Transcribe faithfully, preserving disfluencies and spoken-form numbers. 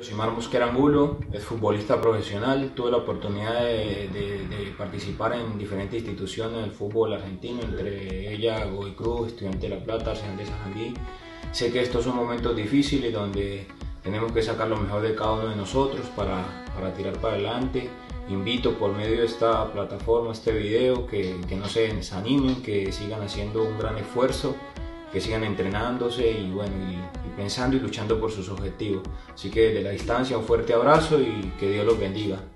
Josimar Mosquera Angulo es futbolista profesional. Tuve la oportunidad de, de- de participar en diferentes instituciones del fútbol argentino, entre ellas Godoy Cruz, Estudiantes de La Plata, Arsenal de Sarandí. Sé que estos son momentos difíciles donde tenemos que sacar lo mejor de cada uno de nosotros para, para tirar para adelante. Invito por medio de esta plataforma, este video, que, que no se desanimen, que sigan haciendo un gran esfuerzo, que sigan entrenándose y, bueno, y, y pensando y luchando por sus objetivos. Así que desde la distancia un fuerte abrazo y que Dios los bendiga.